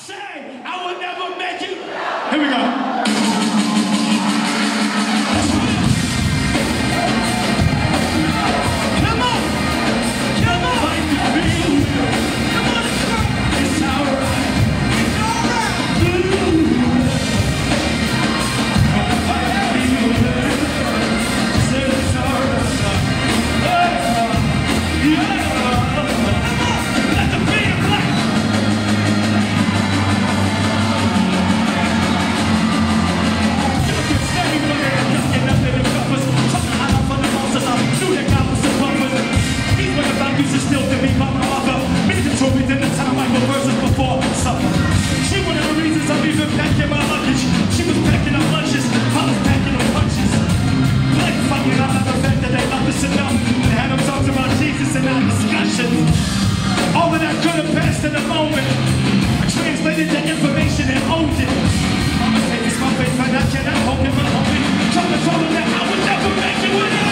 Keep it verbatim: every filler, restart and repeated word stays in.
say, I will never make you. Here we go. All of that could have passed in a moment. I translated the information and owned it. I'm gonna take this my face right now, can I hold it, but hold it. Tell me, tell me that I would never make it without.